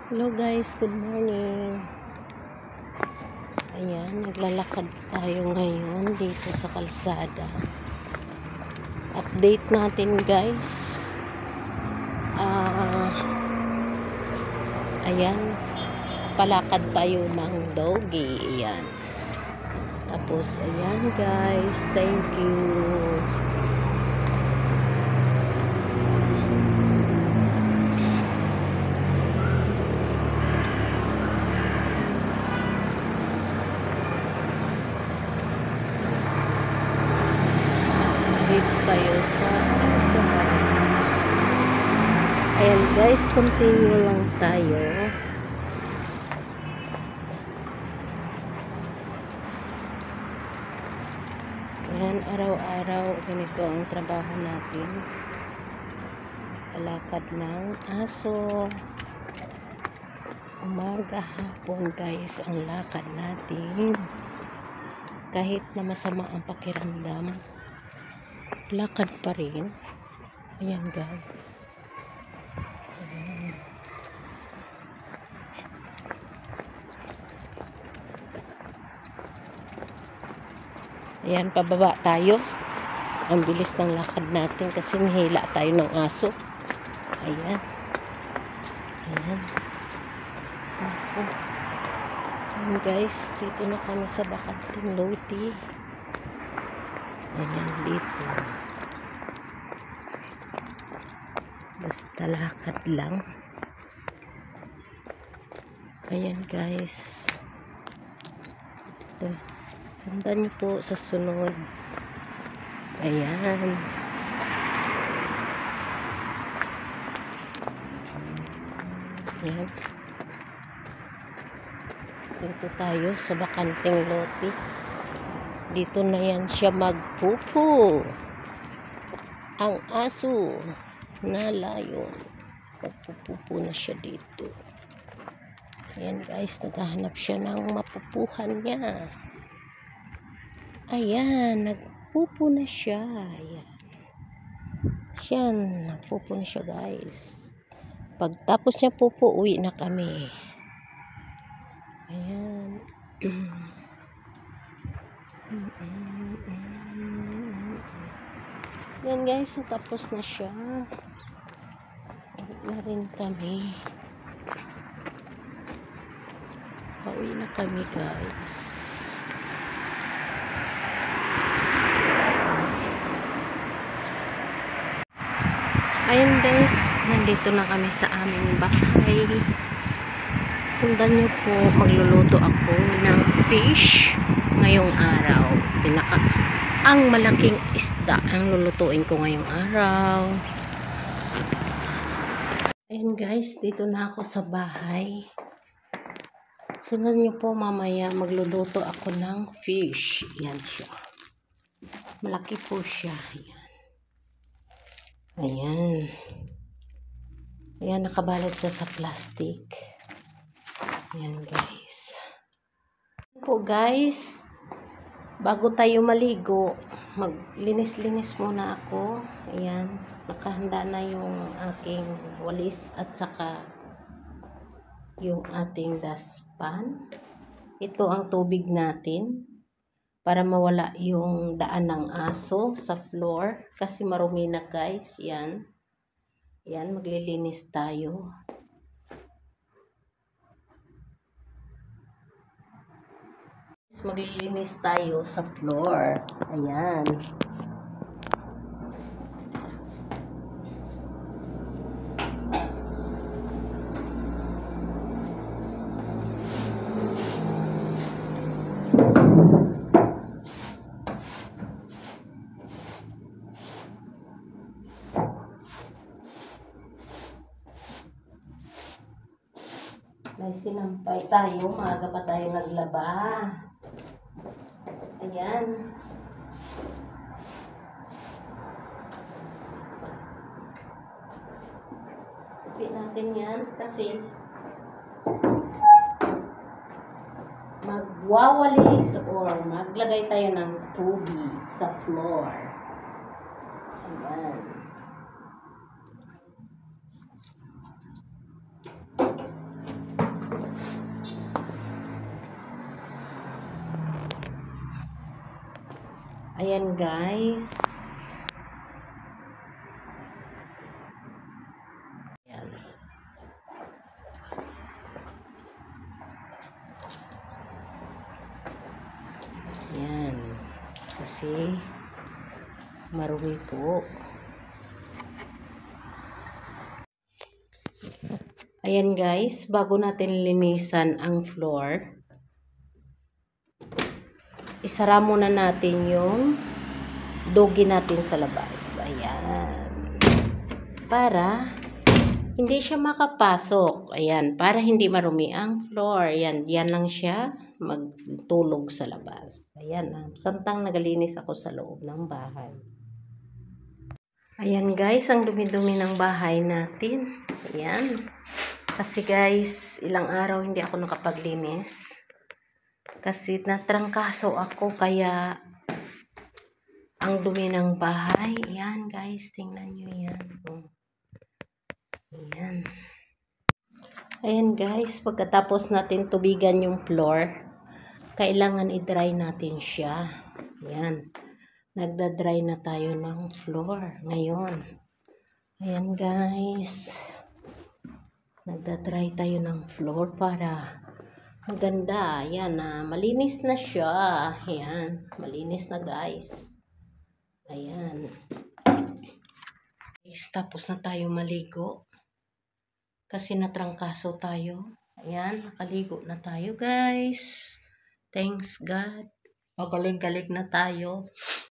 Hello guys, good morning. Ayan, naglalakad tayo ngayon dito sa kalsada. Update natin guys. Ayan, palakad tayo ng doggy. Ayan. Tapos, ayan guys, thank you. Dito tayo sa ayan guys, continue lang tayo. Ayan, araw-araw ganito ang trabaho natin. Palakad ng aso. Umaga, hapon guys ang lakad natin. Kahit na masama ang pakiramdam, lakad pa rin. Ayan guys. Ayan, pababa tayo. Ang bilis ng lakad natin kasi nihila tayo ng aso. Ayan. Ayan. Ayan guys, dito na kami sa bakanting lote. Ayan, dito. Basta lakad lang. Ayan guys. Sundan niyo po sa sunod. Ayan. Ayan. Dito tayo sa bakanting lote. Dito na yan siya magpupo. Ang aso na layon. Magpupupo na siya dito. Ayan guys, naghahanap siya ng mapupuhan niya. Ayan, nagpupo na siya. Ayan. Siyan, nagpupo na siya guys. Pagtapos niya pupo, uwi na kami. Ayan. Ayan guys, tapos na siya. Uwi na rin kami. Uwi na kami guys. Ayun guys, nandito na kami sa aming bahay. Sundan nyo po, magluluto ako ng fish ngayong araw. Ang malaking isda ang lulutuin ko ngayong araw. Ayun guys, dito na ako sa bahay. Sundan nyo po, mamaya magluluto ako ng fish. Yan siya. Malaki po siya. Ayan. Ayan. Ayan, nakabalot siya sa plastic. Ayan guys. Po guys, bago tayo maligo, maglinis-linis muna ako. Ayan, nakahanda na yung aking walis at saka yung ating dustpan. Ito ang tubig natin para mawala yung daan ng aso sa floor kasi marumi na guys. Yan. Yan, maglilinis tayo. Maglilinis tayo sa floor. Ayan. May sinampay tayo, maaga pa tayo naglaba. Ayan. Ipit natin yan kasi magwawalis or maglagay tayo ng tubig sa floor. Ayan. Ayan guys. Ayan. Ayan. Kasi marumi po. Ayan guys, bago natin linisan ang floor, isara muna natin yung dogi natin sa labas. Ayan. Para hindi siya makapasok. Ayan. Para hindi marumi ang floor. Ayan. Yan lang siya magtulog sa labas. Ayan. Santang nagalinis ako sa loob ng bahay. Ayan guys. Ang dumi-dumi ng bahay natin. Ayan. Kasi guys, ilang araw hindi ako nakapaglinis. Kasi natrangkaso ako kaya ang dumi ng bahay. Ayan guys, tingnan nyo yan. Ayan. Ayan guys, pagkatapos natin tubigan yung floor, kailangan i-dry natin siya. Ayan. Nagda-dry na tayo ng floor ngayon. Ayan guys. Nagda-dry tayo ng floor para maganda. Ayan na. Malinis na siya. Ayan. Malinis na guys. Ayan. Guys, tapos na tayo maligo. Kasi natrangkaso tayo. Ayan. Nakaligo na tayo guys. Thanks God. Magaling-galing na tayo.